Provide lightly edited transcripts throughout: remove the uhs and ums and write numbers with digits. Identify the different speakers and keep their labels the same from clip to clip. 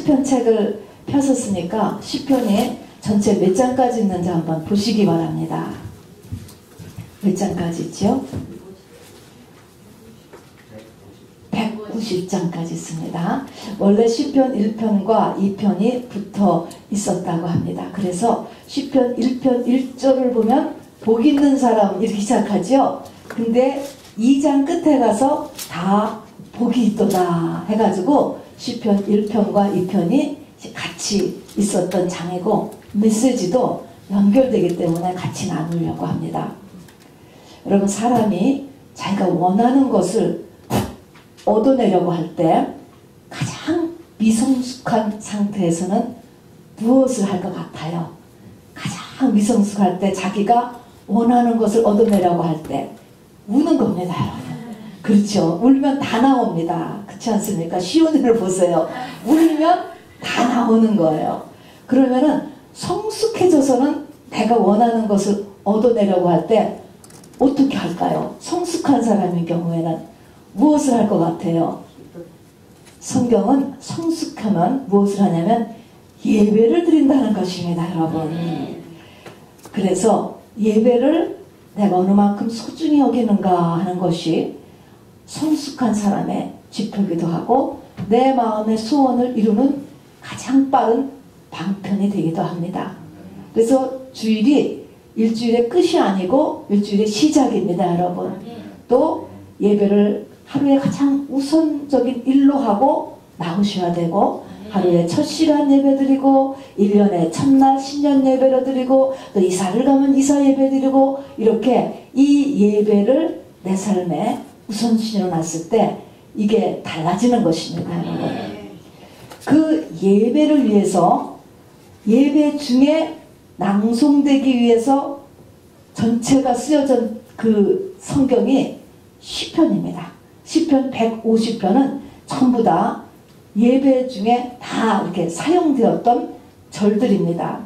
Speaker 1: 시편 책을 펴셨으니까 시편이 전체 몇 장까지 있는지 한번 보시기 바랍니다. 몇 장까지 있죠? 190장까지 있습니다. 원래 시편 1편과 2편이 붙어 있었다고 합니다. 그래서 시편 1편 1절을 보면 복 있는 사람 이렇게 시작하죠. 근데 2장 끝에 가서 다 복이 있도다 해가지고 시편 1편과 2편이 같이 있었던 장이고 메시지도 연결되기 때문에 같이 나누려고 합니다. 여러분, 사람이 자기가 원하는 것을 얻어내려고 할 때 가장 미성숙한 상태에서는 무엇을 할 것 같아요? 가장 미성숙할 때 자기가 원하는 것을 얻어내려고 할 때 우는 겁니다, 여러분. 그렇죠. 울면 다 나옵니다. 그렇지 않습니까? 시온이를 보세요. 울면 다 나오는 거예요. 그러면은 성숙해져서는 내가 원하는 것을 얻어내려고 할 때 어떻게 할까요? 성숙한 사람인 경우에는 무엇을 할 것 같아요? 성경은 성숙하면 무엇을 하냐면 예배를 드린다는 것입니다, 여러분. 그래서 예배를 내가 어느 만큼 소중히 여기는가 하는 것이 성숙한 사람의 지표기도 하고 내 마음의 소원을 이루는 가장 빠른 방편이 되기도 합니다. 그래서 주일이 일주일의 끝이 아니고 일주일의 시작입니다, 여러분. 또 예배를 하루에 가장 우선적인 일로 하고 나오셔야 되고 하루에 첫 시간 예배 드리고 1년에 첫날 신년 예배를 드리고 또 이사를 가면 이사 예배 드리고 이렇게 이 예배를 내 삶에 우선순위로 놨을 때 이게 달라지는 것입니다, 여러분. 그 예배를 위해서 예배 중에 낭송되기 위해서 전체가 쓰여진 그 성경이 시편입니다. 시편 150편은 전부 다 예배 중에 다 이렇게 사용되었던 절들입니다.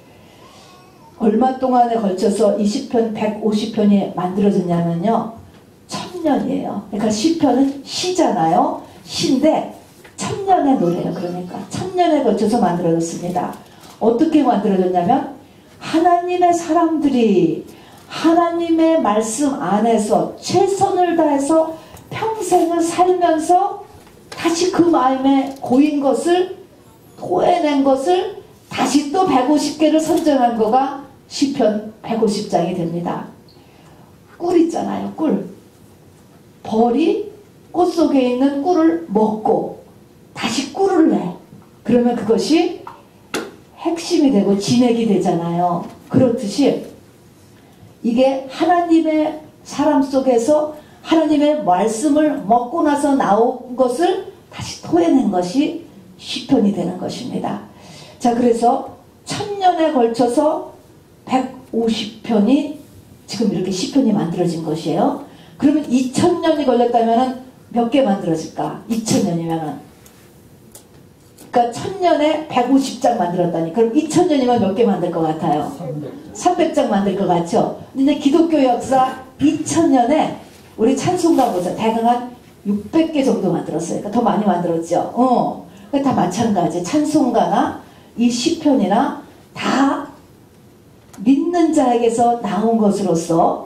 Speaker 1: 얼마 동안에 걸쳐서 이 시편 150편이 만들어졌냐면요, 1000년이에요. 그러니까 시편은 시잖아요. 시인데 1000년의 노래예요. 그러니까 1000년에 걸쳐서 만들어졌습니다. 어떻게 만들어졌냐면 하나님의 사람들이 하나님의 말씀 안에서 최선을 다해서 평생을 살면서 다시 그 마음에 고인 것을 토해낸 것을 다시 또 150개를 선정한 거가 시편 150장이 됩니다. 꿀 있잖아요, 꿀. 벌이 꽃 속에 있는 꿀을 먹고 다시 꿀을 내. 그러면 그것이 핵심이 되고 진액이 되잖아요. 그렇듯이 이게 하나님의 사람 속에서 하나님의 말씀을 먹고 나서 나온 것을 다시 토해낸 것이 시편이 되는 것입니다. 자, 그래서 1000년에 걸쳐서 150편이 지금 이렇게 시편이 만들어진 것이에요. 그러면 2000년이 걸렸다면 몇 개 만들어질까? 2000년이면은. 그러니까 1000년에 150장 만들었다니. 그럼 2000년이면 몇 개 만들 것 같아요? 300장 만들 것 같죠? 근데 기독교 역사 2000년에 우리 찬송가 보자. 대강 한 600개 정도 만들었어요. 그러니까 더 많이 만들었죠. 그러니까 다 마찬가지. 찬송가나 이 시편이나 다 믿는 자에게서 나온 것으로서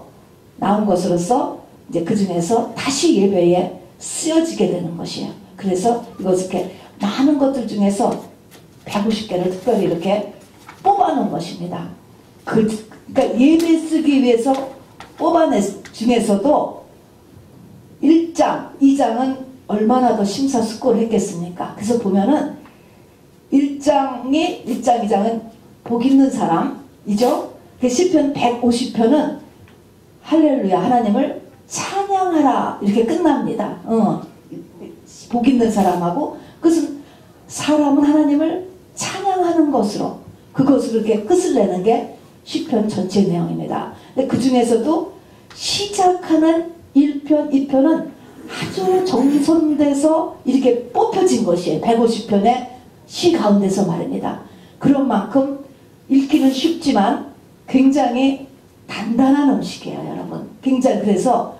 Speaker 1: 이제 그 중에서 다시 예배에 쓰여지게 되는 것이에요. 그래서 이것을 이렇게 많은 것들 중에서 150개를 특별히 이렇게 뽑아놓은 것입니다. 그러니까 예배 쓰기 위해서 뽑아낸 중에서도 1장, 2장은 얼마나 더 심사숙고를 했겠습니까? 그래서 보면은 1장, 2장은 복 있는 사람이죠. 시편 150편은 할렐루야, 하나님을 찬양하라 이렇게 끝납니다. 복 있는 사람하고 그것은 사람은 하나님을 찬양하는 것으로 그것으로 이렇게 끝을 내는 게 시편 전체 내용입니다. 근데 그 중에서도 시작하는 1편, 2편은 아주 정선돼서 이렇게 뽑혀진 것이에요. 150편의 시 가운데서 말입니다. 그런 만큼 읽기는 쉽지만 굉장히 단단한 음식이에요, 여러분. 굉장히 그래서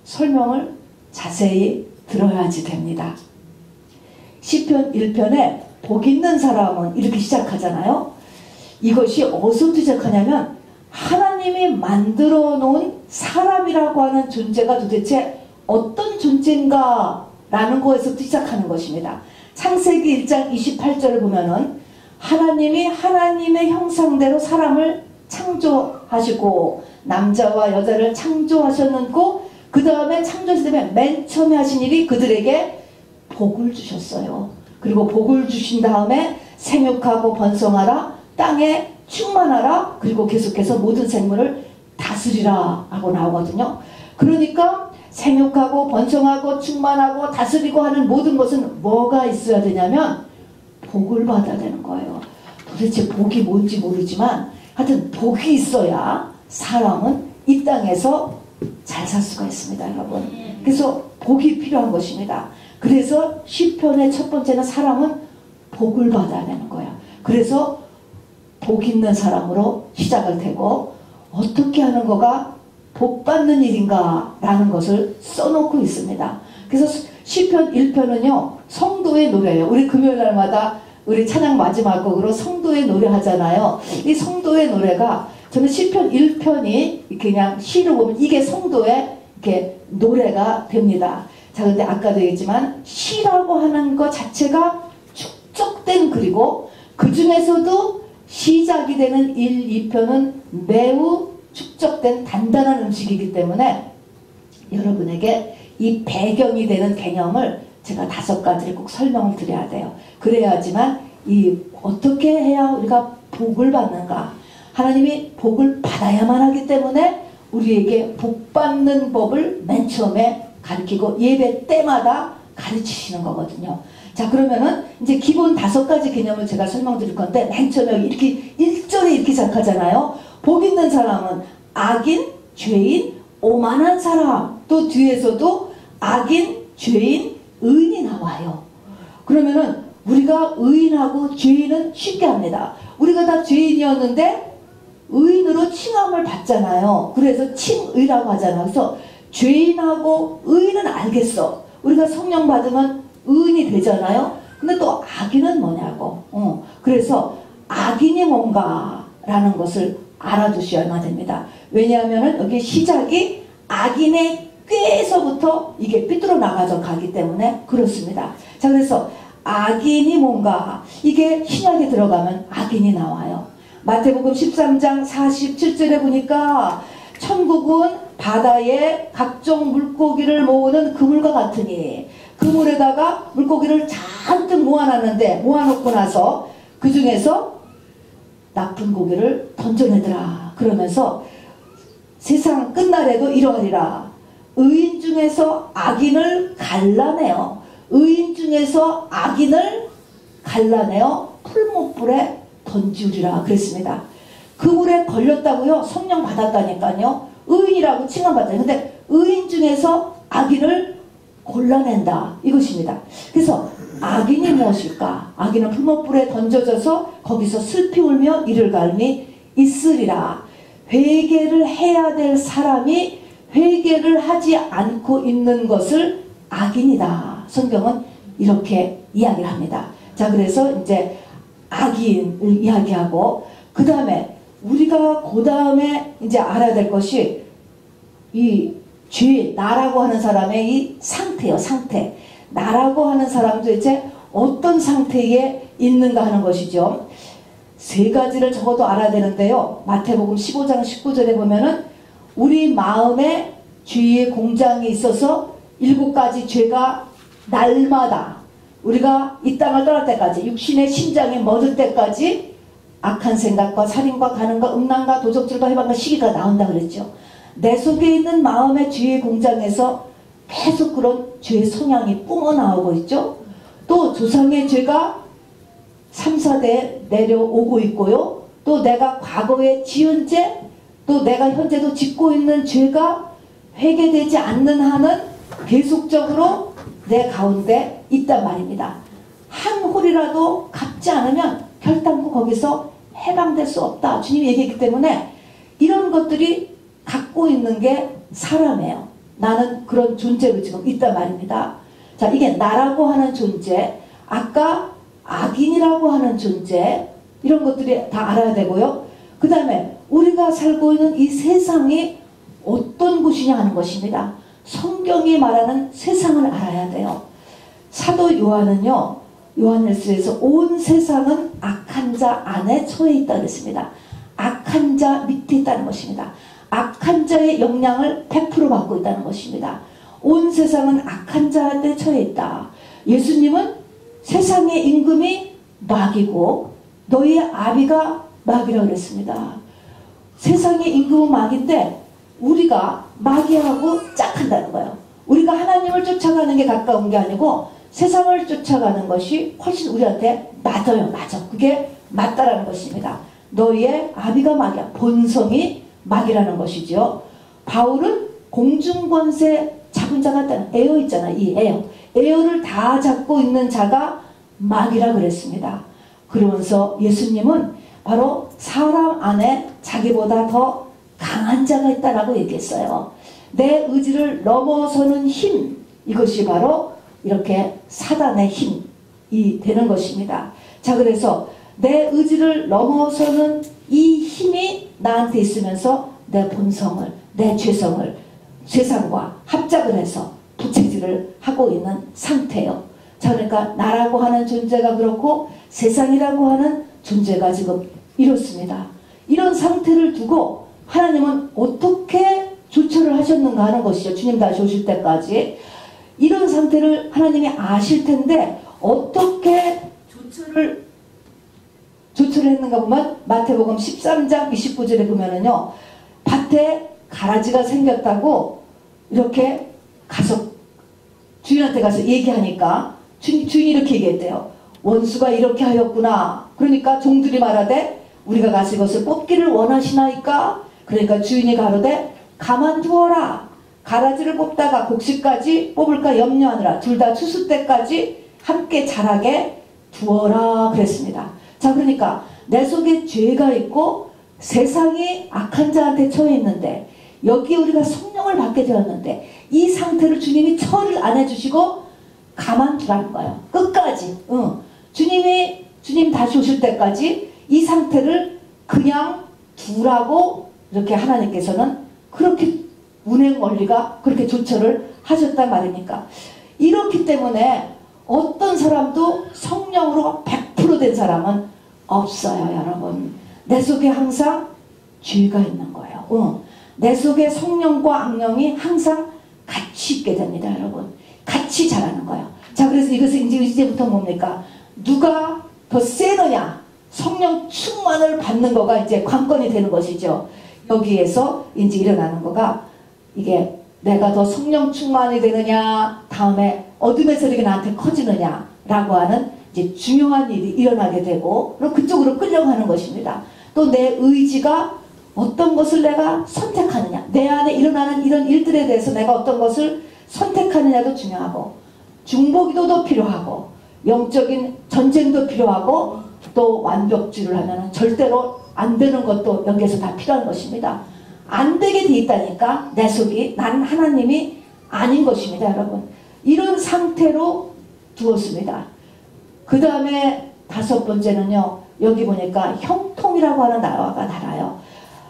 Speaker 1: 설명을 자세히 들어야지 됩니다. 시편 1편에 복 있는 사람은 이렇게 시작하잖아요. 이것이 어디서부터 시작하냐면 하나님이 만들어 놓은 사람이라고 하는 존재가 도대체 어떤 존재인가 라는 거에서부터 시작하는 것입니다. 창세기 1장 28절을 보면은 하나님이 하나님의 형상대로 사람을 창조하시고 남자와 여자를 창조하셨고 그 다음에 창조하실 때 맨 처음에 하신 일이 그들에게 복을 주셨어요. 그리고 복을 주신 다음에 생육하고 번성하라, 땅에 충만하라, 그리고 계속해서 모든 생물을 다스리라 하고 나오거든요. 그러니까 생육하고 번성하고 충만하고 다스리고 하는 모든 것은 뭐가 있어야 되냐면 복을 받아야 되는 거예요. 도대체 복이 뭔지 모르지만 하여튼 복이 있어야 사람은 이 땅에서 잘 살 수가 있습니다, 여러분. 그래서 복이 필요한 것입니다. 그래서 시편의 첫 번째는 사람은 복을 받아야 되는 거예요. 그래서 복 있는 사람으로 시작을 되고 어떻게 하는 거가 복 받는 일인가 라는 것을 써놓고 있습니다. 그래서 시편 1편은요 성도의 노래예요. 우리 금요일 날마다 우리 찬양 마지막 곡으로 성도의 노래 하잖아요. 이 성도의 노래가 저는 시편 1편이 그냥 시로 보면 이게 성도의 이렇게 노래가 됩니다. 자, 근데 아까도 얘기했지만 시라고 하는 것 자체가 축적된 글이고 그 중에서도 시작이 되는 1, 2편은 매우 축적된 단단한 음식이기 때문에 여러분에게 이 배경이 되는 개념을 제가 5가지를 꼭 설명을 드려야 돼요. 그래야지만 이 어떻게 해야 우리가 복을 받는가, 하나님이 복을 받아야만 하기 때문에 우리에게 복 받는 법을 맨 처음에 가르치고 예배 때마다 가르치시는 거거든요. 자, 그러면은 이제 기본 5가지 개념을 제가 설명드릴 건데 맨 처음에 이렇게 1절에 이렇게 시작하잖아요. 복 있는 사람은 악인, 죄인, 오만한 사람. 또 뒤에서도 악인, 죄인, 의인이 나와요. 그러면은 우리가 의인하고 죄인은 쉽게 합니다. 우리가 다 죄인이었는데 의인으로 칭함을 받잖아요. 그래서 칭의라고 하잖아요. 그래서 죄인하고 의인은 알겠어. 우리가 성령 받으면 의인이 되잖아요. 근데 또 악인은 뭐냐고. 그래서 악인이 뭔가라는 것을 알아두셔야만 됩니다. 왜냐하면 여기 시작이 악인의 꾀에서부터 이게 삐뚤어 나가져 가기 때문에 그렇습니다. 자, 그래서 악인이 뭔가, 이게 신약에 들어가면 악인이 나와요. 마태복음 13장 47절에 보니까 천국은 바다에 각종 물고기를 모으는 그물과 같으니 그물에다가 물고기를 잔뜩 모아놨는데 모아놓고 나서 그 중에서 나쁜 고기를 던져내더라. 그러면서 세상 끝날에도 이러하리라. 의인 중에서 악인을 갈라내어, 의인 중에서 악인을 갈라내어 풀못불에 던지우리라 그랬습니다. 그 물에 걸렸다고요? 성령 받았다니까요. 의인이라고 칭함받아요. 근데 의인 중에서 악인을 골라낸다 이것입니다. 그래서 악인이 무엇일까? 악인은 풀못불에 던져져서 거기서 슬피 울며 이를 갈미 있으리라. 회개를 해야 될 사람이 회개를 하지 않고 있는 것을 악인이다. 성경은 이렇게 이야기를 합니다. 자, 그래서 이제 악인을 이야기하고 그 다음에 우리가 그 다음에 이제 알아야 될 것이 이 죄, 나라고 하는 사람의 이 상태요, 상태. 나라고 하는 사람도 이제 어떤 상태에 있는가 하는 것이죠. 3가지를 적어도 알아야 되는데요. 마태복음 15장 19절에 보면은 우리 마음에 죄의 공장이 있어서 7가지 죄가 날마다 우리가 이 땅을 떠날 때까지 육신의 심장이 멎을 때까지 악한 생각과 살인과 간음과 음란과 도적질과 해방과 시기가 나온다 그랬죠. 내 속에 있는 마음의 죄의 공장에서 계속 그런 죄의 성향이 뿜어나오고 있죠. 또 조상의 죄가 3, 4대 내려오고 있고요. 또 내가 과거에 지은 죄, 또 내가 현재도 짓고 있는 죄가 회개되지 않는 한은 계속적으로 내 가운데 있단 말입니다. 한 홀이라도 갚지 않으면 결단코 거기서 해방될 수 없다. 주님이 얘기했기 때문에 이런 것들이 갖고 있는 게 사람이에요. 나는 그런 존재로 지금 있단 말입니다. 자, 이게 나라고 하는 존재. 아까 악인이라고 하는 존재, 이런 것들이 다 알아야 되고요. 그 다음에 우리가 살고 있는 이 세상이 어떤 곳이냐 하는 것입니다. 성경이 말하는 세상을 알아야 돼요. 사도 요한은요, 요한일서에서 온 세상은 악한 자 안에 처해 있다 그랬습니다. 악한 자 밑에 있다는 것입니다. 악한 자의 영향을 100% 받고 있다는 것입니다. 온 세상은 악한 자한테 처해 있다. 예수님은 세상의 임금이 마귀고 너희의 아비가 마귀라고 그랬습니다. 세상의 임금은 마귀인데 우리가 마귀하고 짝한다는 거예요. 우리가 하나님을 쫓아가는 게 가까운 게 아니고 세상을 쫓아가는 것이 훨씬 우리한테 맞아요. 맞아. 그게 맞다라는 것입니다. 너희의 아비가 마귀야. 본성이 마귀라는 것이죠. 바울은 공중권세 잡은 자가 있다는, 에어 있잖아. 이 에어. 에어를 다 잡고 있는 자가 마귀라 그랬습니다. 그러면서 예수님은 바로 사람 안에 자기보다 더 강한 자가 있다라고 얘기했어요. 내 의지를 넘어서는 힘, 이것이 바로 이렇게 사단의 힘이 되는 것입니다. 자, 그래서 내 의지를 넘어서는 이 힘이 나한테 있으면서 내 본성을, 내 죄성을 세상과 합작을 해서 부채질을 하고 있는 상태예요. 자, 그러니까 나라고 하는 존재가 그렇고 세상이라고 하는 존재가 지금 이렇습니다. 이런 상태를 두고 하나님은 어떻게 조처를 하셨는가 하는 것이죠. 주님 다시 오실 때까지. 이런 상태를 하나님이 아실 텐데 어떻게 조처를 했는가 보면 마태복음 13장 29절에 보면은요, 밭에 가라지가 생겼다고 이렇게 가서 주인한테 가서 얘기하니까 주인이 이렇게 얘기했대요. 원수가 이렇게 하였구나. 그러니까 종들이 말하되 우리가 가서 이것을 뽑기를 원하시나이까? 그러니까 주인이 가로되 가만두어라. 가라지를 뽑다가 곡식까지 뽑을까 염려하느라 둘 다 추수 때까지 함께 자라게 두어라 그랬습니다. 자, 그러니까 내 속에 죄가 있고 세상이 악한 자한테 처해 있는데 여기에 우리가 성령을 받게 되었는데 이 상태를 주님이 처리를 안 해주시고 가만두라는 거예요. 끝까지. 주님 다시 오실 때까지 이 상태를 그냥 두라고 이렇게 하나님께서는 그렇게 운행 원리가 그렇게 조처를 하셨단 말입니까? 이렇기 때문에 어떤 사람도 성령으로 100% 된 사람은 없어요, 여러분. 내 속에 항상 죄가 있는 거예요. 내 속에 성령과 악령이 항상 같이 있게 됩니다, 여러분. 같이 자라는 거예요. 자, 그래서 이것은 이제부터 뭡니까? 누가 더 세느냐? 성령 충만을 받는 거가 이제 관건이 되는 것이죠. 여기에서 이제 일어나는 거가 이게 내가 더 성령 충만이 되느냐, 다음에 어둠의 세력이 나한테 커지느냐 라고 하는 이제 중요한 일이 일어나게 되고 그럼 그쪽으로 끌려가는 것입니다. 또 내 의지가 어떤 것을 내가 선택하느냐, 내 안에 일어나는 이런 일들에 대해서 내가 어떤 것을 선택하느냐도 중요하고 중보기도도 필요하고 영적인 전쟁도 필요하고 또 완벽주의를 하면 절대로 안 되는 것도 여기에서 다 필요한 것입니다. 안 되게 돼 있다니까 내 속이 나는 하나님이 아닌 것입니다, 여러분. 이런 상태로 두었습니다. 그 다음에 5번째는요, 여기 보니까 형통이라고 하는 나라가 달아요.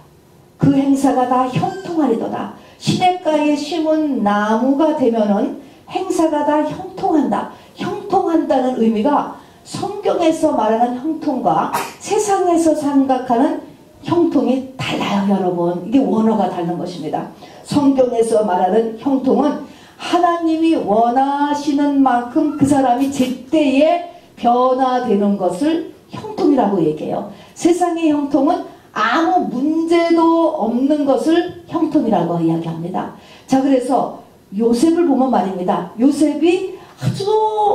Speaker 1: 그 행사가 다 형통하리도다. 시냇가에 심은 나무가 되면은 행사가 다 형통한다. 형통한다는 의미가 성경에서 말하는 형통과 세상에서 생각하는 형통이 달라요, 여러분. 이게 원어가 다른 것입니다. 성경에서 말하는 형통은 하나님이 원하시는 만큼 그 사람이 제때에 변화되는 것을 형통이라고 얘기해요. 세상의 형통은 아무 문제도 없는 것을 형통이라고 이야기합니다. 자, 그래서 요셉을 보면 말입니다. 요셉이 아주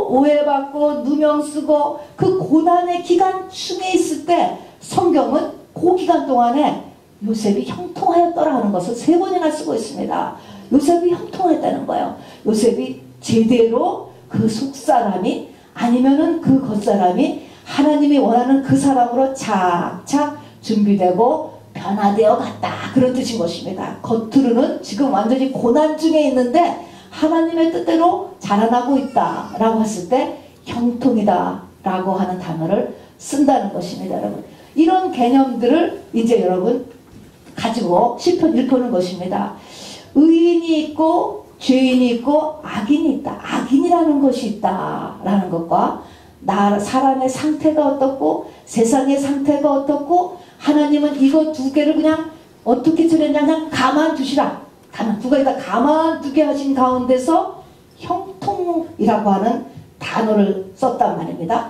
Speaker 1: 오해받고 누명 쓰고 그 고난의 기간 중에 있을 때 성경은 그 기간 동안에 요셉이 형통하였더라 하는 것을 3번이나 쓰고 있습니다. 요셉이 형통했다는 거예요. 요셉이 제대로 그 속사람이 아니면은 그 겉사람이 하나님이 원하는 그 사람으로 착착 준비되고 변화되어 갔다, 그런 뜻인 것입니다. 겉으로는 지금 완전히 고난 중에 있는데 하나님의 뜻대로 자라나고 있다 라고 했을 때 형통이다 라고 하는 단어를 쓴다는 것입니다. 여러분, 이런 개념들을 이제 여러분 가지고 시편 읽는 것입니다. 의인이 있고 죄인이 있고 악인이 있다. 악인이라는 것이 있다라는 것과 사람의 상태가 어떻고 세상의 상태가 어떻고 하나님은 이거 두 개를 그냥 어떻게 처리했냐, 그냥 가만두시라. 두 가지 다 가만두게 하신 가운데서 형통이라고 하는 단어를 썼단 말입니다.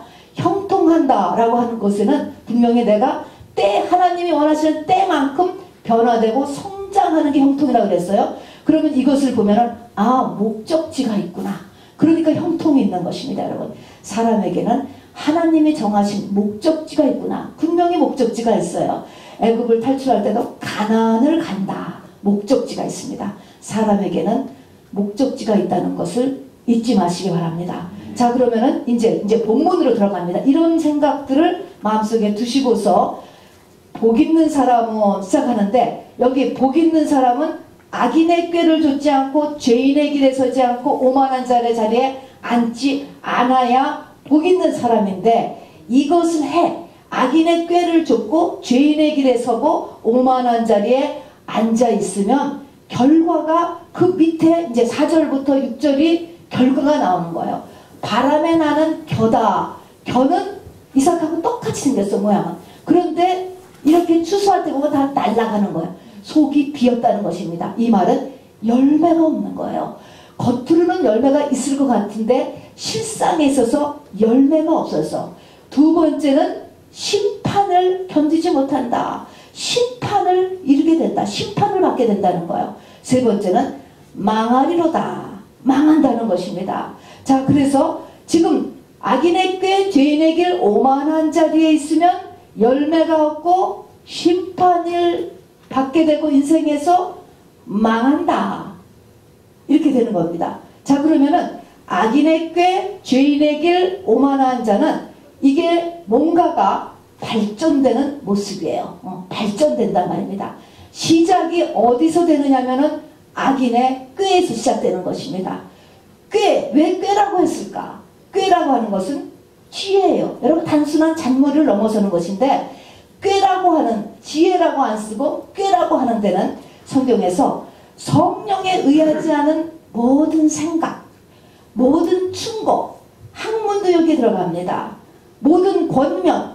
Speaker 1: 형통한다라고 하는 것에는 분명히 내가 하나님이 원하시는 때만큼 변화되고 성장하는 게 형통이라고 그랬어요. 그러면 이것을 보면은 목적지가 있구나. 그러니까 형통이 있는 것입니다. 여러분, 사람에게는 하나님이 정하신 목적지가 있구나. 분명히 목적지가 있어요. 애굽을 탈출할 때도 가나안을 간다. 목적지가 있습니다. 사람에게는 목적지가 있다는 것을 잊지 마시기 바랍니다. 자, 그러면은 이제 본문으로 들어갑니다. 이런 생각들을 마음속에 두시고서 복 있는 사람은 시작하는데, 여기 복 있는 사람은 악인의 꾀를 좇지 않고 죄인의 길에 서지 않고 오만한 자의 자리에 앉지 않아야 복 있는 사람인데, 이것을 악인의 꾀를 좇고 죄인의 길에 서고 오만한 자리에 앉아 있으면 결과가 그 밑에 이제 4절부터 6절이 결과가 나오는 거예요. 바람에 나는 겨다. 겨는 이삭하고 똑같이 생겼어, 모양은. 그런데 이렇게 추수할 때 보면 다 날아가는 거예요. 속이 비었다는 것입니다. 이 말은 열매가 없는 거예요. 겉으로는 열매가 있을 것 같은데 실상에 있어서 열매가 없어서. 두 번째는 심판을 견디지 못한다. 심판을 이루게 된다. 심판을 받게 된다는 거예요. 세 번째는 망하리로다. 망한다는 것입니다. 자, 그래서 지금 악인의 꾀, 죄인의 길, 오만한 자리에 있으면 열매가 없고 심판을 받게 되고 인생에서 망한다. 이렇게 되는 겁니다. 자, 그러면은 악인의 꾀, 죄인의 길, 오만한 자는 이게 뭔가가 발전되는 모습이에요. 발전된단 말입니다. 시작이 어디서 되느냐면은 악인의 꾀에서 시작되는 것입니다. 왜 꾀라고 했을까? 꾀라고 하는 것은 지혜예요. 여러분, 단순한 잔머리를 넘어서는 것인데, 꾀라고 하는, 지혜라고 안 쓰고 꾀라고 하는 데는 성경에서 성령에 의하지 않은 모든 생각, 모든 충고, 학문도 여기에 들어갑니다. 모든 권면,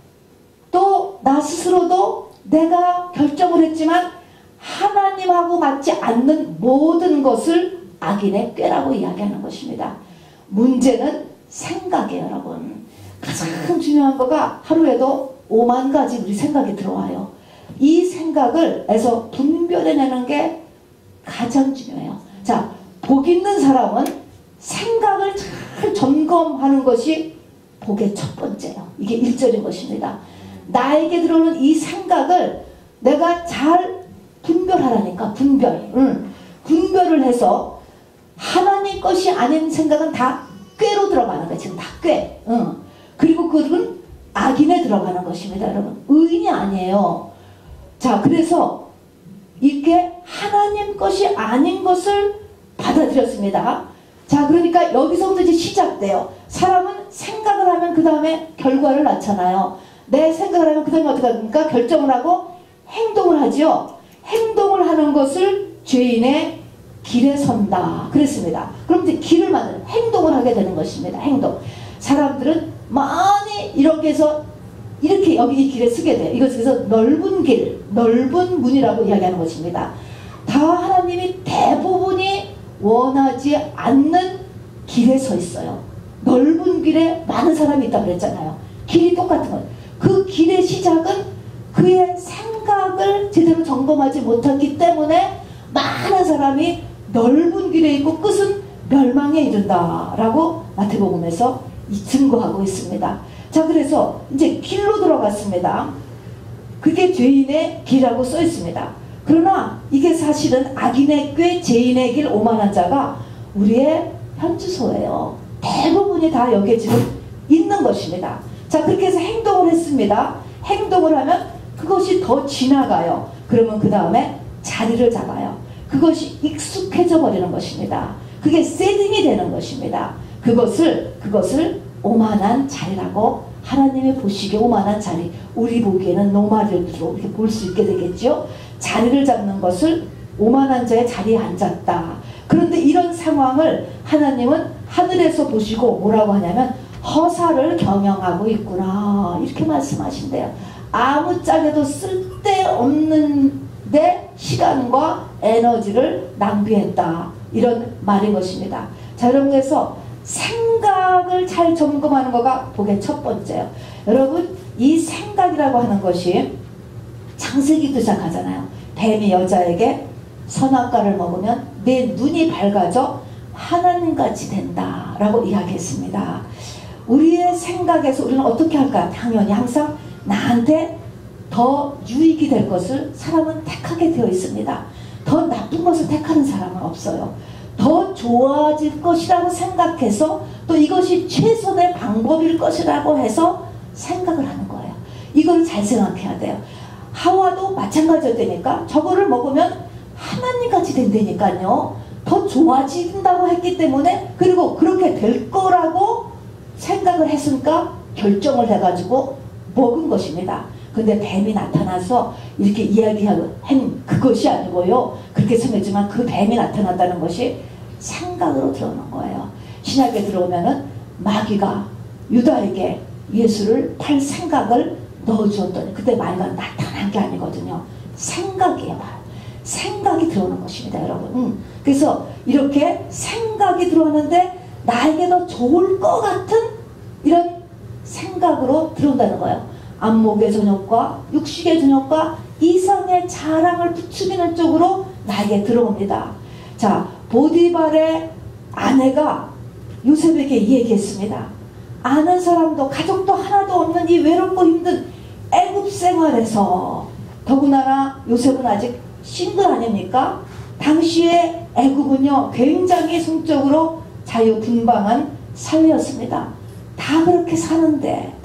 Speaker 1: 또 나 스스로도 내가 결정을 했지만 하나님하고 맞지 않는 모든 것을 악인의 꾀라고 이야기하는 것입니다. 문제는 생각이에요, 여러분. 가장 중요한 거가 하루에도 5만 가지 우리 생각이 들어와요. 이 생각을 해서 분별해내는 게 가장 중요해요. 자, 복 있는 사람은 생각을 잘 점검하는 것이 복의 첫 번째예요. 이게 1절인 것입니다. 나에게 들어오는 이 생각을 내가 잘 분별하라니까. 분별을 해서 하나님 것이 아닌 생각은 다 꾀로 들어가는 거예요. 지금 다 꾀. 그리고 그건 악인에 들어가는 것입니다. 여러분, 의인이 아니에요. 자, 그래서 이렇게 하나님 것이 아닌 것을 받아들였습니다. 자, 그러니까 여기서부터 이제 시작돼요. 사람은 생각을 하면 그 다음에 결과를 낳잖아요. 내 생각을 하면 그 다음에 어떻게 합니까? 결정을 하고 행동을 하죠. 행동을 하는 것을 죄인의 길에 선다 그랬습니다. 그럼 이제 길을 만드는, 행동을 하게 되는 것입니다. 행동. 사람들은 많이 이렇게 해서 이렇게 여기 이 길에 쓰게 돼요. 이것에서 넓은 길, 넓은 문이라고 이야기하는 것입니다. 다 하나님이 대부분이 원하지 않는 길에 서 있어요. 넓은 길에 많은 사람이 있다고 그랬잖아요. 길이 똑같은 거예요. 그 길의 시작은 그의 생각을 제대로 점검하지 못했기 때문에 많은 사람이 넓은 길에 있고 끝은 멸망에 이른다라고 마태복음에서 증거하고 있습니다. 자, 그래서 이제 길로 들어갔습니다. 그게 죄인의 길이라고 써 있습니다. 그러나 이게 사실은 악인의 꾀, 죄인의 길, 오만한 자가 우리의 현주소예요. 대부분이 다 여기에 지금 있는 것입니다. 자, 그렇게 해서 행동을 했습니다. 행동을 하면 그것이 더 지나가요. 그러면 그 다음에 자리를 잡아요. 그것이 익숙해져 버리는 것입니다. 그게 세팅이 되는 것입니다. 그것을 오만한 자리라고, 하나님이 보시기에 오만한 자리, 우리 보기에는 노마르로 이렇게 볼 수 있게 되겠죠. 자리를 잡는 것을 오만한 자의 자리에 앉았다. 그런데 이런 상황을 하나님은 하늘에서 보시고 뭐라고 하냐면 허사를 경영하고 있구나, 이렇게 말씀하신대요. 아무짝에도 쓸데없는데 시간과 에너지를 낭비했다, 이런 말인 것입니다. 자, 여러분, 그래서 생각을 잘 점검하는 거가 복의 첫 번째예요. 여러분, 이 생각이라고 하는 것이 창세기도 시작하잖아요. 뱀이 여자에게 선악과를 먹으면 내 눈이 밝아져 하나님같이 된다 라고 이야기했습니다. 우리의 생각에서 우리는 어떻게 할까? 당연히 항상 나한테 더 유익이 될 것을 사람은 택하게 되어 있습니다. 더 나쁜 것을 택하는 사람은 없어요. 더 좋아질 것이라고 생각해서 또 이것이 최선의 방법일 것이라고 해서 생각을 하는 거예요. 이걸 잘 생각해야 돼요. 하와도 마찬가지였다니까. 저거를 먹으면 하나님같이 된다니까요. 더 좋아진다고 했기 때문에, 그리고 그렇게 될 거라고 생각을 했으니까 결정을 해가지고 먹은 것입니다. 근데 뱀이 나타나서 이렇게 이야기한 그것이 아니고요. 그렇게 생겼지만 그 뱀이 나타났다는 것이 생각으로 들어오는 거예요. 신약에 들어오면은 마귀가 유다에게 예수를 팔 생각을 넣어주었더니, 그때 마귀가 나타난 게 아니거든요. 생각이에요. 바로 생각이 들어오는 것입니다, 여러분. 그래서 이렇게 생각이 들어오는데 나에게 더 좋을 것 같은 이런 생각으로 들어온다는 거예요. 안목의 전욕과 육식의 전욕과 이성의 자랑을 부추기는 쪽으로 나에게 들어옵니다. 자, 보디발의 아내가 요셉에게 얘기했습니다. 아는 사람도 가족도 하나도 없는 이 외롭고 힘든 애굽 생활에서, 더군다나 요셉은 아직 싱글 아닙니까? 당시에 애굽은요 굉장히 성적으로 자유분방한 사회였습니다. 다 그렇게 사는데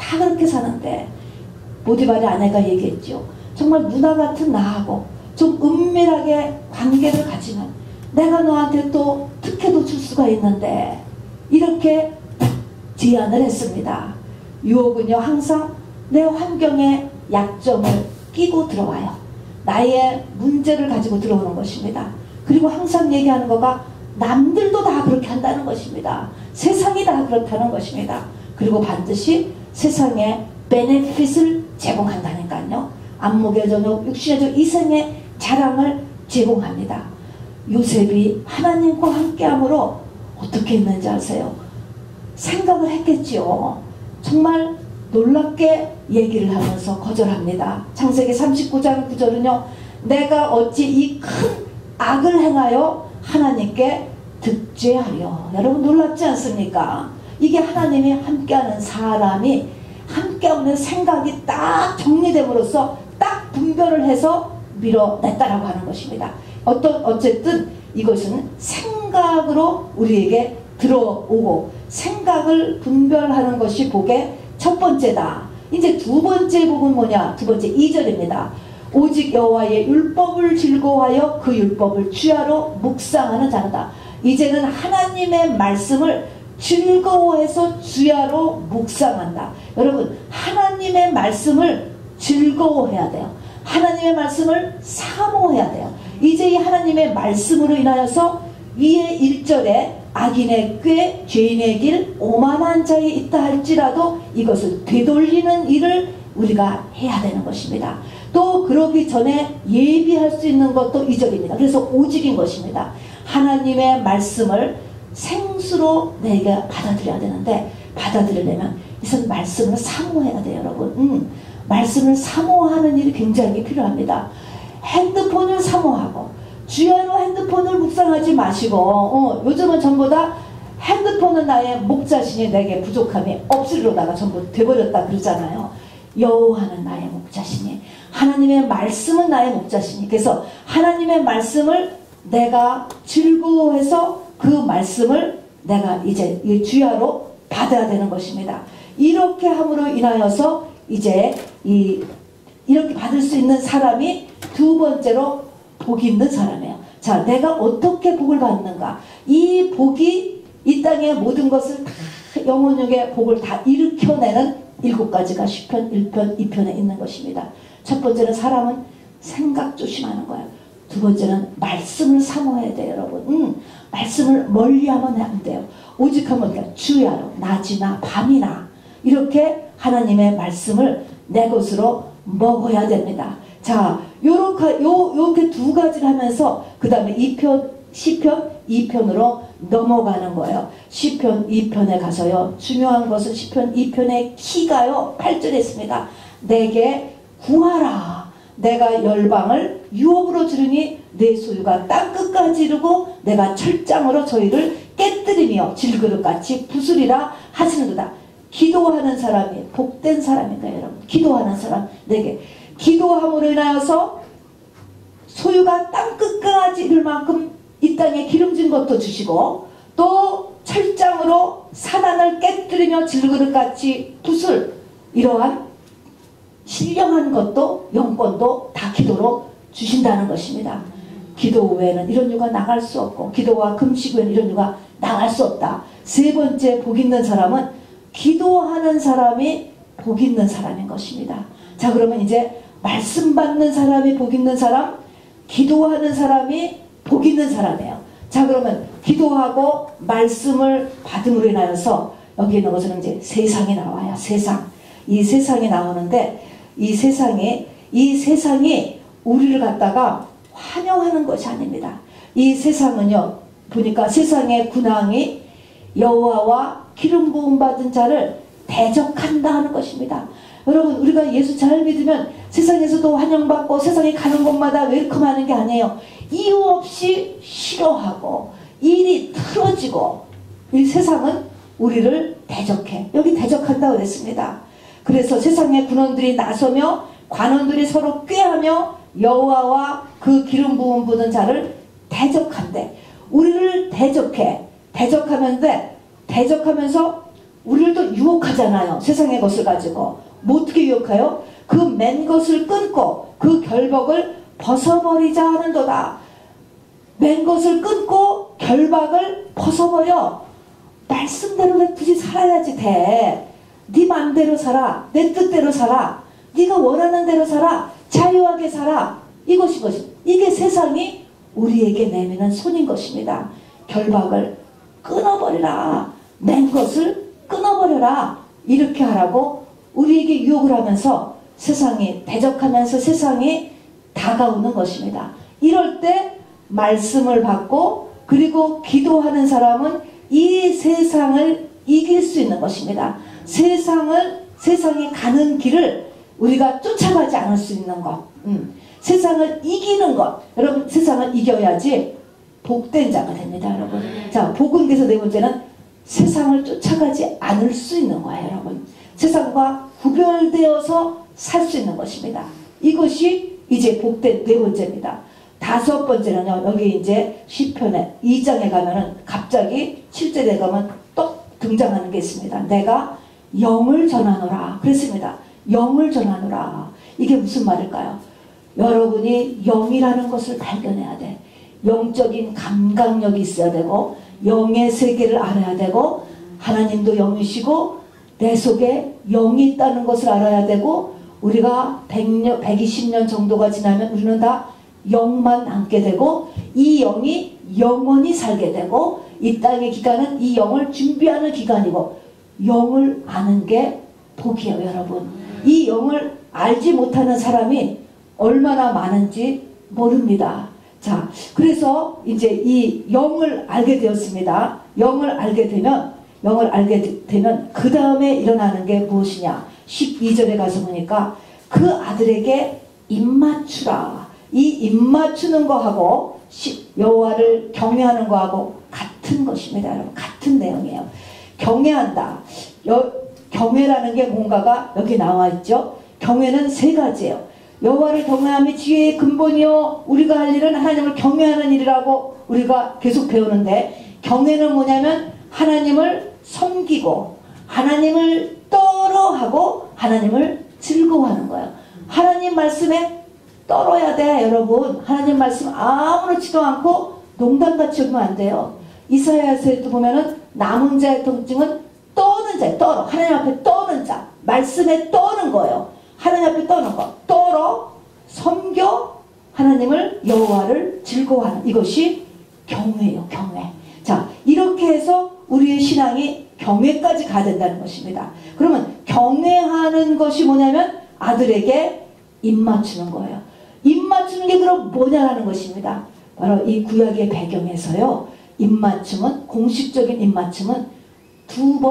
Speaker 1: 보디발의 아내가 얘기했죠. 정말 누나 같은 나하고 좀 은밀하게 관계를 가지면 내가 너한테 또 특혜도 줄 수가 있는데, 이렇게 제안을 했습니다. 유혹은요 항상 내 환경에 약점을 끼고 들어와요. 나의 문제를 가지고 들어오는 것입니다. 그리고 항상 얘기하는 거가 남들도 다 그렇게 한다는 것입니다. 세상이 다 그렇다는 것입니다. 그리고 반드시 세상에 베네핏을 제공한다니까요. 안목의 전욕, 육신의 전욕, 이생의 자랑을 제공합니다. 요셉이 하나님과 함께함으로 어떻게 했는지 아세요? 생각을 했겠지요. 정말 놀랍게 얘기를 하면서 거절합니다. 창세기 39장 9절은요. 내가 어찌 이 큰 악을 행하여 하나님께 득죄하려. 여러분 놀랍지 않습니까? 이게 하나님이 함께하는 사람이 함께하는 생각이 딱 정리됨으로써 딱 분별을 해서 밀어냈다라고 하는 것입니다. 어쨌든 이것은 생각으로 우리에게 들어오고 생각을 분별하는 것이 복의 첫 번째다. 이제 두 번째 복은 뭐냐? 두 번째 2절입니다. 오직 여호와의 율법을 즐거워하여 그 율법을 주야로 묵상하는 자다. 이제는 하나님의 말씀을 즐거워해서 주야로 묵상한다. 여러분 하나님의 말씀을 즐거워해야 돼요. 하나님의 말씀을 사모해야 돼요. 이제 이 하나님의 말씀으로 인하여서 위에 1절에 악인의 꾀 죄인의 길 오만한 자에 있다 할지라도 이것을 되돌리는 일을 우리가 해야 되는 것입니다. 또 그러기 전에 예비할 수 있는 것도 2절입니다. 그래서 오직인 것입니다. 하나님의 말씀을 생수로 내가 받아들여야 되는데, 받아들이려면 이선 말씀을 사모해야 돼요, 여러분. 말씀을 사모하는 일이 굉장히 필요합니다. 핸드폰을 사모하고 주야로 핸드폰을 묵상하지 마시고 요즘은 전부 다 핸드폰은 나의 목자신이 내게 부족함이 없으리로다가 전부 돼버렸다 그러잖아요. 여호와는 나의 목자신이, 하나님의 말씀은 나의 목자신이. 그래서 하나님의 말씀을 내가 즐거워해서 그 말씀을 내가 이제 이 주야로 받아야 되는 것입니다. 이렇게 함으로 인하여서 이제 이렇게 받을 수 있는 사람이 두 번째로 복이 있는 사람이에요. 자, 내가 어떻게 복을 받는가? 이 복이 이 땅의 모든 것을 다 영혼에게 복을 다 일으켜내는 7가지가 시편 1편, 2편에 있는 것입니다. 첫 번째는 사람은 생각 조심하는 거예요. 두 번째는 말씀을 사모해야 돼요, 여러분. 말씀을 멀리하면 안 돼요. 오직 하면 주야로 낮이나 밤이나 이렇게 하나님의 말씀을 내 것으로 먹어야 됩니다. 자, 요렇게 두 가지를 하면서 그 다음에 시편 2편으로 넘어가는 거예요. 시편 2편에 가서요, 중요한 것은 시편 2편의 키가요, 8절에 있습니다. 내게 구하라. 내가 열방을 유업으로 주르니 내 소유가 땅끝까지 이르고 내가 철장으로 저희를 깨뜨리며 질그릇같이 부수리라 하시는도다. 기도하는 사람이 복된 사람인가요, 여러분? 기도하는 사람, 내게 기도함으로 인하여서 소유가 땅끝까지 이를 만큼 이 땅에 기름진 것도 주시고 또 철장으로 사단을 깨뜨리며 질그릇같이 부술 이러한 신령한 것도 영권도 다 기도로 주신다는 것입니다. 기도 외에는 이런 유가 나갈 수 없고 기도와 금식 외에는 이런 유가 나갈 수 없다. 세 번째 복 있는 사람은 기도하는 사람이 복 있는 사람인 것입니다. 자, 그러면 이제 말씀 받는 사람이 복 있는 사람, 기도하는 사람이 복 있는 사람이에요. 자, 그러면 기도하고 말씀을 받음으로 인하여서 여기 있는 것은 이제 세상이 나와요. 세상. 이 세상이 나오는데 이 세상이 우리를 갖다가 환영하는 것이 아닙니다. 이 세상은요, 보니까 세상의 군왕이 여호와와 기름 부음 받은 자를 대적한다 하는 것입니다. 여러분, 우리가 예수 잘 믿으면 세상에서도 환영받고 세상에 가는 곳마다 웰컴하는 게 아니에요. 이유 없이 싫어하고 일이 틀어지고 이 세상은 우리를 대적해. 여기 대적한다고 그랬습니다. 그래서 세상의 군원들이 나서며 관원들이 서로 꾀하며 여호와와 그 기름 부음 받은 자를 대적한대. 우리를 대적해. 대적하면서 우리를 또 유혹하잖아요. 세상의 것을 가지고. 뭐 어떻게 유혹해요? 그 맨 것을 끊고 그 결박을 벗어버리자 하는도다. 맨 것을 끊고 결박을 벗어버려. 말씀대로 왜 굳이 살아야지 돼. 네 맘대로 살아. 내 뜻대로 살아. 네가 원하는 대로 살아. 자유하게 살아. 이것이 이게 세상이 우리에게 내미는 손인 것입니다. 결박을 끊어버리라. 맨 것을 끊어버려라. 이렇게 하라고 우리에게 유혹을 하면서 세상이 대적하면서 세상이 다가오는 것입니다. 이럴 때 말씀을 받고 그리고 기도하는 사람은 이 세상을 이길 수 있는 것입니다. 세상이 가는 길을 우리가 쫓아가지 않을 수 있는 것. 세상을 이기는 것. 여러분, 세상을 이겨야지 복된 자가 됩니다, 여러분. 자, 복은 그래서 네 번째는 세상을 쫓아가지 않을 수 있는 거예요, 여러분. 세상과 구별되어서 살 수 있는 것입니다. 이것이 이제 복된 네 번째입니다. 다섯 번째는요, 여기 이제 시편에 2장에 가면은 갑자기 7절에 가면 또 등장하는 게 있습니다. 내가 영을 전하노라 그랬습니다. 영을 전하노라. 이게 무슨 말일까요? 여러분이 영이라는 것을 발견해야 돼. 영적인 감각력이 있어야 되고 영의 세계를 알아야 되고 하나님도 영이시고 내 속에 영이 있다는 것을 알아야 되고 우리가 120년 정도가 지나면 우리는 다 영만 남게 되고 이 영이 영원히 살게 되고 이 땅의 기간은 이 영을 준비하는 기간이고 영을 아는 게 복이에요, 여러분. 이 영을 알지 못하는 사람이 얼마나 많은지 모릅니다. 자, 그래서 이제 이 영을 알게 되었습니다. 영을 알게 되면 그 다음에 일어나는 게 무엇이냐? 12절에 가서 보니까 그 아들에게 입맞추라. 이 입맞추는 거하고 여호와를 경외하는 거하고 같은 것입니다, 여러분. 같은 내용이에요. 경외한다. 경외라는 게 뭔가가 여기 나와 있죠. 경외는 세 가지예요. 여호와를 경외함이 지혜의 근본이요 우리가 할 일은 하나님을 경외하는 일이라고 우리가 계속 배우는데, 경외는 뭐냐면 하나님을 섬기고 하나님을 떨어하고 하나님을 즐거워하는 거예요. 하나님 말씀에 떨어야 돼, 여러분. 하나님 말씀 아무렇지도 않고 농담같이 오면 안 돼요. 이사야서에도 보면은 남은 자의 통증은 자예요. 떨어. 하나님 앞에 떠는 자. 말씀에 떠는 거예요. 하나님 앞에 떠는 거. 떨어 섬겨 하나님을 여호와를 즐거워하는 이것이 경외예요. 경외. 자, 이렇게 해서 우리의 신앙이 경외까지 가야 된다는 것입니다. 그러면 경외하는 것이 뭐냐면 아들에게 입 맞추는 거예요. 입 맞추는 게 그럼 뭐냐라는 것입니다. 바로 이 구약의 배경에서요. 입 맞춤은 공식적인 입 맞춤은 두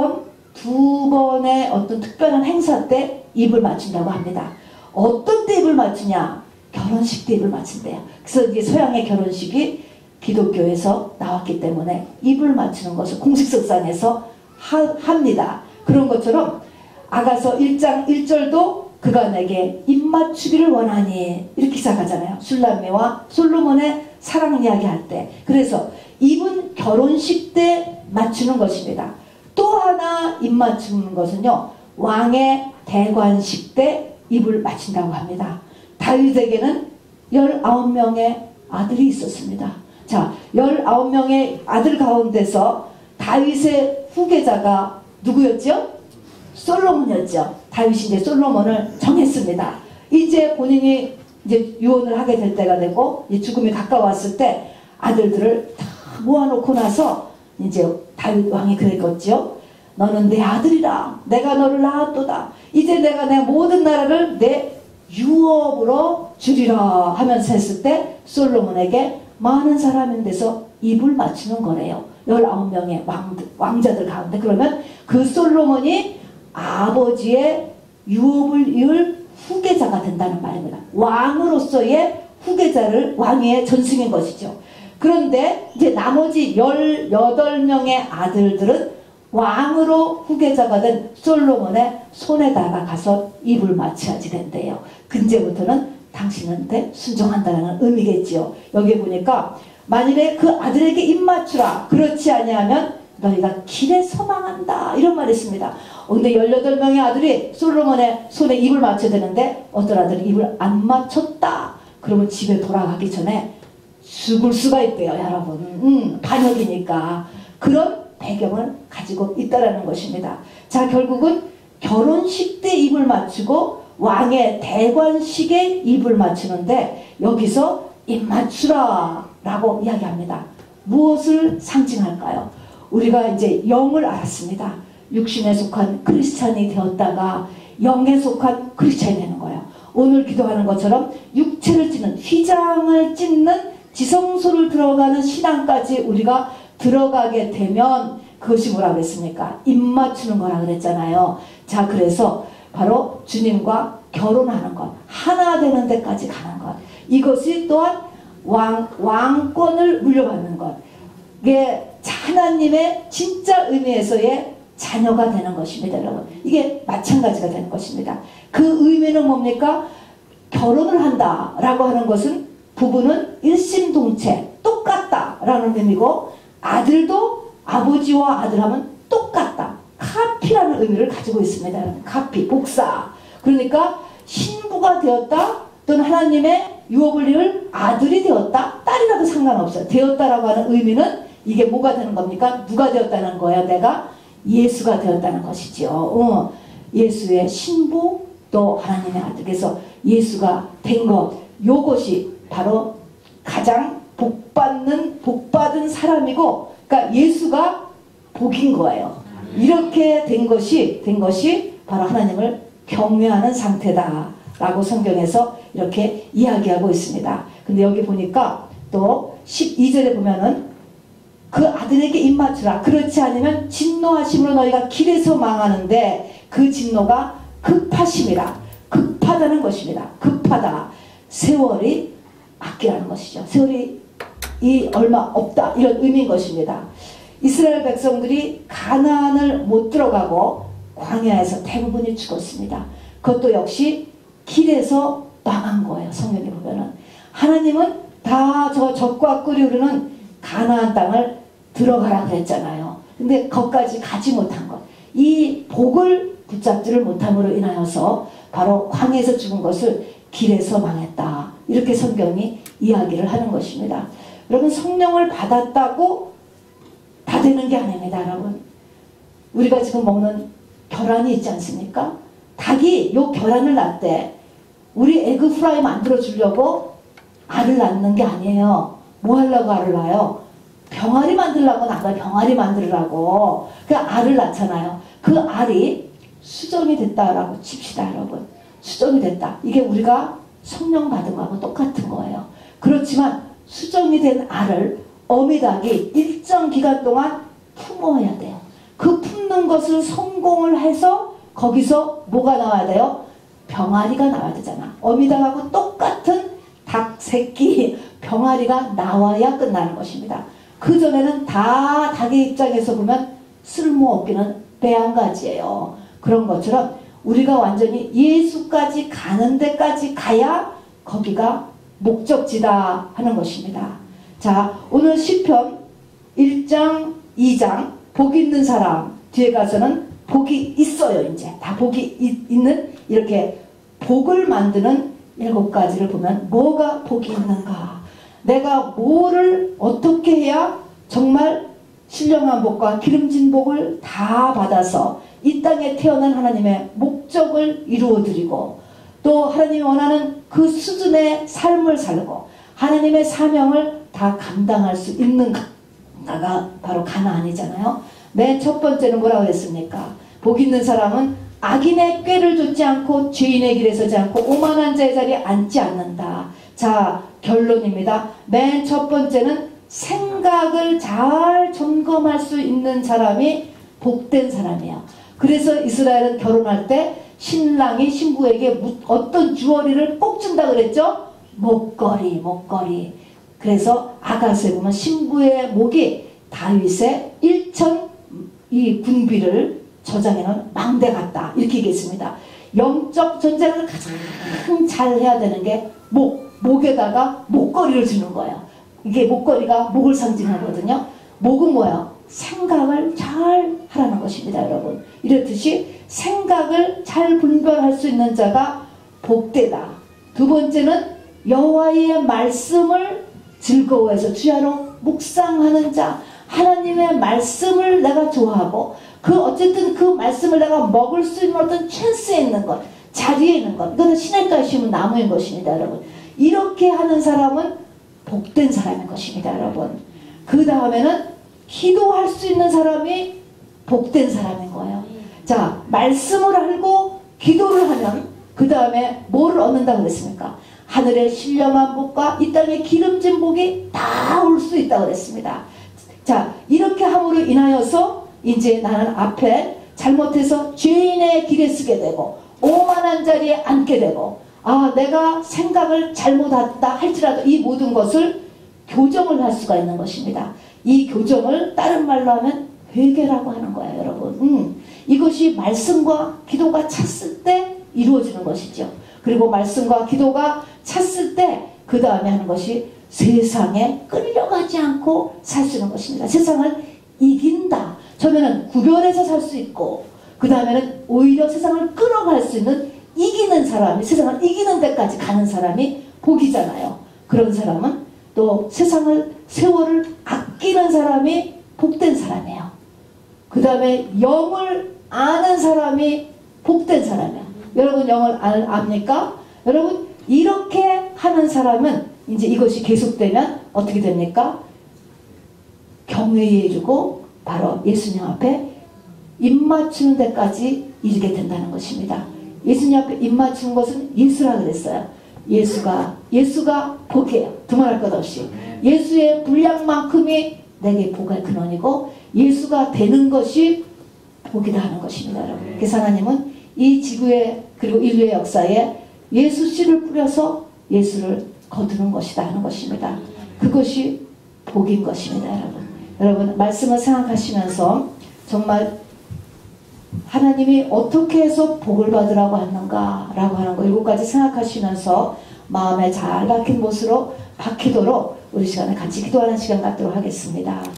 Speaker 1: 번의 어떤 특별한 행사 때 입을 맞춘다고 합니다. 어떤 때 입을 맞추냐? 결혼식 때 입을 맞춘대요. 그래서 이게 서양의 결혼식이 기독교에서 나왔기 때문에 입을 맞추는 것을 공식석상에서 합니다. 그런 것처럼 아가서 1장 1절도 그가 내게 입 맞추기를 원하니 이렇게 시작하잖아요. 술람미와 솔로몬의 사랑 이야기할 때. 그래서 입은 결혼식 때 맞추는 것입니다. 또 하나 입 맞추는 것은요. 왕의 대관식 때 입을 맞춘다고 합니다. 다윗에게는 19명의 아들이 있었습니다. 자, 19명의 아들 가운데서 다윗의 후계자가 누구였죠? 솔로몬이었죠. 다윗이 이제 솔로몬을 정했습니다. 이제 본인이 이제 유언을 하게 될 때가 되고 이제 죽음이 가까웠을 때 아들들을 다 모아놓고 나서 이제 다윗 왕이 그랬겠죠. 너는 내 아들이라. 내가 너를 낳았도다. 이제 내가 내 모든 나라를 내 유업으로 주리라 하면서 했을 때 솔로몬에게 많은 사람인데서 입을 맞추는 거래요. 19명의 왕자들 가운데. 그러면 그 솔로몬이 아버지의 유업을 이을 후계자가 된다는 말입니다. 왕으로서의 후계자를 왕위에 전승인 것이죠. 그런데 이제 나머지 18명의 아들들은 왕으로 후계자가 된 솔로몬의 손에다가 가서 입을 맞춰야지 된대요. 근제부터는 당신한테 순종한다는 의미겠지요. 여기 보니까 만일에 그 아들에게 입 맞추라. 그렇지 아니하면 너희가 길에서 망한다. 이런 말이 있습니다. 근데 18명의 아들이 솔로몬의 손에 입을 맞춰야 되는데 어떤 아들이 입을 안 맞췄다. 그러면 집에 돌아가기 전에 죽을 수가 있대요, 여러분. 반역이니까. 그런 배경을 가지고 있다라는 것입니다. 자, 결국은 결혼식 때 입을 맞추고 왕의 대관식에 입을 맞추는데 여기서 입 맞추라 라고 이야기합니다. 무엇을 상징할까요? 우리가 이제 영을 알았습니다. 육신에 속한 크리스찬이 되었다가 영에 속한 크리스찬이 되는 거예요. 오늘 기도하는 것처럼 육체를 찢는 휘장을 찢는 지성소를 들어가는 신앙까지 우리가 들어가게 되면 그것이 뭐라 그랬습니까? 입 맞추는 거라 그랬잖아요. 자, 그래서 바로 주님과 결혼하는 것, 하나 되는 데까지 가는 것, 이것이 또한 왕권을 물려받는 것, 이게 하나님의 진짜 의미에서의 자녀가 되는 것입니다, 여러분. 이게 마찬가지가 되는 것입니다. 그 의미는 뭡니까? 결혼을 한다라고 하는 것은 부부는 일심동체, 똑같다라는 의미고, 아들도 아버지와 아들하면 똑같다. 카피라는 의미를 가지고 있습니다. 카피, 복사. 그러니까 신부가 되었다 또는 하나님의 유업을 이을 아들이 되었다, 딸이라도 상관없어요. 되었다라고 하는 의미는 이게 뭐가 되는 겁니까? 누가 되었다는 거예요? 내가 예수가 되었다는 것이죠. 예수의 신부 또 하나님의 아들. 그래서 예수가 된 것, 요것이 바로 가장 복받은 사람이고, 그러니까 예수가 복인 거예요. 이렇게 된 것이 바로 하나님을 경외하는 상태다라고 성경에서 이렇게 이야기하고 있습니다. 근데 여기 보니까 또 12절에 보면은 그 아들에게 입 맞추라. 그렇지 않으면 진노하심으로 너희가 길에서 망하는데 그 진노가 급하심이라. 급하다는 것입니다. 급하다. 세월이 아끼라는 것이죠. 세월이 얼마 없다, 이런 의미인 것입니다. 이스라엘 백성들이 가나안을 못 들어가고 광야에서 대부분이 죽었습니다. 그것도 역시 길에서 망한 거예요. 성경에 보면은 하나님은 다 저 적과 꿀이 흐르는 가나안 땅을 들어가라 그랬잖아요. 근데 거기까지 가지 못한 것, 이 복을 붙잡지를 못함으로 인하여서 바로 광야에서 죽은 것을 길에서 망했다, 이렇게 성경이 이야기를 하는 것입니다. 여러분, 성령을 받았다고 다 되는 게 아닙니다. 여러분, 우리가 지금 먹는 결함이 있지 않습니까? 닭이 요 결함을 낳대. 우리 에그 프라이 만들어 주려고 알을 낳는 게 아니에요. 뭐 하려고 알을 낳아요? 병아리 만들려고 낳아요. 병아리 만들으라고. 그 알을 낳잖아요. 그 알이 수정이 됐다라고 칩시다, 여러분. 수정이 됐다. 이게 우리가 성령 받은 거하고 똑같은 거예요. 그렇지만 수정이 된 알을 어미닭이 일정 기간 동안 품어야 돼요. 그 품는 것을 성공을 해서 거기서 뭐가 나와야 돼요? 병아리가 나와야 되잖아. 어미닭하고 똑같은 닭 새끼 병아리가 나와야 끝나는 것입니다. 그전에는 다 닭의 입장에서 보면 쓸모없기는 배양가지예요. 그런 것처럼 우리가 완전히 예수까지 가는 데까지 가야 거기가 목적지다 하는 것입니다. 자, 오늘 시편 1장 2장 복 있는 사람 뒤에 가서는 복이 있어요. 이제 다 복이 있는 이렇게 복을 만드는 7가지를 보면 뭐가 복이 있는가, 내가 뭐를 어떻게 해야 정말 신령한 복과 기름진 복을 다 받아서 이 땅에 태어난 하나님의 목적을 이루어드리고 또 하나님이 원하는 그 수준의 삶을 살고 하나님의 사명을 다 감당할 수 있는가가 바로 가나안이잖아요. 맨 첫 번째는 뭐라고 했습니까? 복 있는 사람은 악인의 꾀를 좇지 않고 죄인의 길에 서지 않고 오만한 자의 자리에 앉지 않는다. 자, 결론입니다. 맨 첫 번째는 생각을 잘 점검할 수 있는 사람이 복된 사람이에요. 그래서 이스라엘은 결혼할 때 신랑이 신부에게 어떤 주어리를 꼭 준다 그랬죠? 목걸이. 그래서 아가서에 보면 신부의 목이 다윗의 1천 이 군비를 저장해놓은 망대 같다 이렇게 얘기했습니다. 영적 전쟁을 가장 잘 해야 되는 게 목에다가 목걸이를 주는 거예요. 이게 목걸이가 목을 상징하거든요. 목은 뭐예요? 생각을 잘 하라는 것입니다, 여러분. 이렇듯이 생각을 잘 분별할 수 있는 자가 복되다. 두 번째는 여호와의 말씀을 즐거워해서 주야로 묵상하는 자. 하나님의 말씀을 내가 좋아하고 어쨌든 그 말씀을 내가 먹을 수 있는 어떤 찬스에 있는 것, 자리에 있는 것, 이거는 시냇가에 심은 나무인 것입니다, 여러분. 이렇게 하는 사람은 복된 사람인 것입니다, 여러분. 그 다음에는 기도할 수 있는 사람이 복된 사람인 거예요. 자, 말씀을 알고 기도를 하면 그 다음에 뭐를 얻는다고 그랬습니까? 하늘의 신령한 복과 이 땅의 기름진 복이 다 올 수 있다고 그랬습니다. 자, 이렇게 함으로 인하여서 이제 나는 앞에 잘못해서 죄인의 길에 서게 되고 오만한 자리에 앉게 되고 내가 생각을 잘못했다 할지라도 이 모든 것을 교정을 할 수가 있는 것입니다. 이 교정을 다른 말로 하면 회개라고 하는 거예요, 여러분. 이것이 말씀과 기도가 찼을 때 이루어지는 것이죠. 그리고 말씀과 기도가 찼을 때 그 다음에 하는 것이 세상에 끌려가지 않고 살 수 있는 것입니다. 세상을 이긴다. 처음에는 구별해서 살 수 있고 그 다음에는 오히려 세상을 끌어갈 수 있는 이기는 사람이, 세상을 이기는 데까지 가는 사람이 복이잖아요. 그런 사람은 또 세월을 아끼는 사람이 복된 사람이에요. 그 다음에 영을 아는 사람이 복된 사람이에요. 여러분 영을 압니까? 여러분 이렇게 하는 사람은 이제 이것이 계속되면 어떻게 됩니까? 경외해주고 바로 예수님 앞에 입맞추는 데까지 이르게 된다는 것입니다. 예수님 앞에 입맞추는 것은 예수라 그랬어요. 예수가 복이에요. 두말할 것 없이 예수의 분량만큼이 내게 복의 근원이고 예수가 되는 것이 복이다 하는 것입니다, 여러분. 그래서 하나님은 이 지구에 그리고 인류의 역사에 예수 씨를 뿌려서 예수를 거두는 것이다 하는 것입니다. 그것이 복인 것입니다, 여러분. 여러분 말씀을 생각하시면서 정말 하나님이 어떻게 해서 복을 받으라고 하는가 라고 하는 거 7가지 생각하시면서 마음에 잘 박힌 못으로 박히도록 우리 시간에 같이 기도하는 시간 갖도록 하겠습니다.